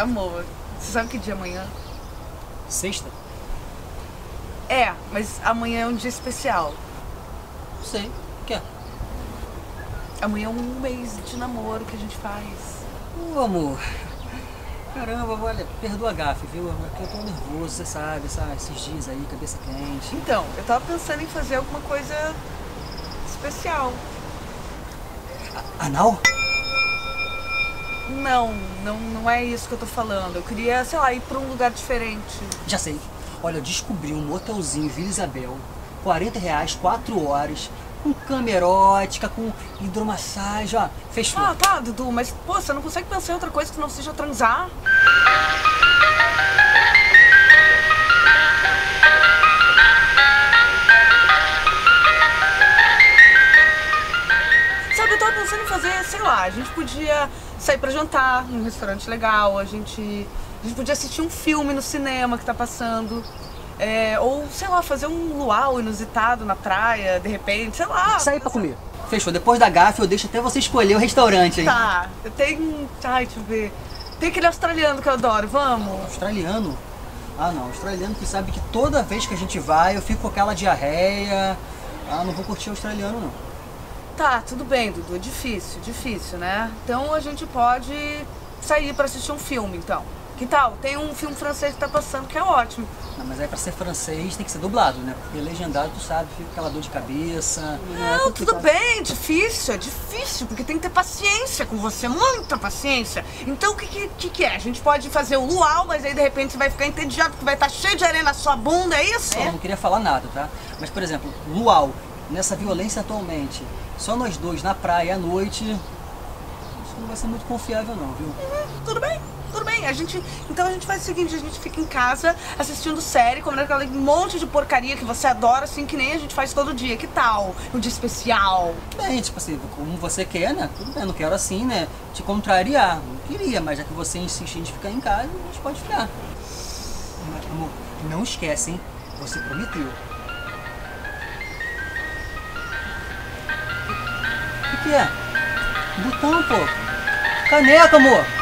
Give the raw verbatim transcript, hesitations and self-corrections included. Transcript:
Amor, você sabe que dia é amanhã? Sexta? É, mas amanhã é um dia especial. Não sei. O que é? Amanhã é um mês de namoro que a gente faz. Ô, amor. Caramba, olha, perdoa a gafe, viu? É que eu tô nervoso, você sabe, sabe? Esses dias aí, cabeça quente. Então, eu tava pensando em fazer alguma coisa especial. A- Anal? Não, não, não é isso que eu tô falando. Eu queria, sei lá, ir pra um lugar diferente. Já sei. Olha, eu descobri um motelzinho em Vila Isabel. quarenta reais, quatro horas. Com cama erótica, com hidromassagem, ó. Fechou. Ah, tá, Dudu, mas, pô, você não consegue pensar em outra coisa que não seja transar? Sabe, eu tava pensando em fazer, sei lá, a gente podia sair pra jantar num restaurante legal, a gente, a gente podia assistir um filme no cinema que tá passando. É, ou, sei lá, fazer um luau inusitado na praia, de repente, sei lá. Sair pra comer. Fechou. Depois da gafe, eu deixo até você escolher o restaurante, hein? Tá, eu tenho. Ai, deixa eu ver. Tem aquele australiano que eu adoro, vamos? Australiano? Ah, não. Australiano que sabe que toda vez que a gente vai, eu fico com aquela diarreia. Ah, não vou curtir australiano, não. Tá, tudo bem, Dudu. É difícil, difícil, né? Então a gente pode sair pra assistir um filme, então. Que tal? Tem um filme francês que tá passando que é ótimo. Não, mas aí pra ser francês tem que ser dublado, né? Porque legendado, tu sabe, fica aquela dor de cabeça. Não, tudo bem, difícil, é difícil, porque tem que ter paciência com você, muita paciência. Então o que, que, que, que é? A gente pode fazer o luau, mas aí de repente você vai ficar entediado porque vai estar cheio de areia na sua bunda, é isso? Eu não queria falar nada, tá? Mas, por exemplo, luau, nessa violência atualmente, só nós dois na praia à noite, isso não vai ser muito confiável não, viu? Uhum, tudo bem. Tudo bem, a gente. Então a gente faz o seguinte, a gente fica em casa assistindo série, comendo aquele monte de porcaria que você adora, assim, que nem a gente faz todo dia. Que tal? Um dia especial. Bem, tipo assim, como você quer, né? Tudo bem, não quero assim, né? Te contrariar. Não queria, mas já que você insiste em ficar em casa, a gente pode ficar. Mas, amor, não esquece, hein? Você prometeu. O que, que é? Botão, pô. Caneca, amor.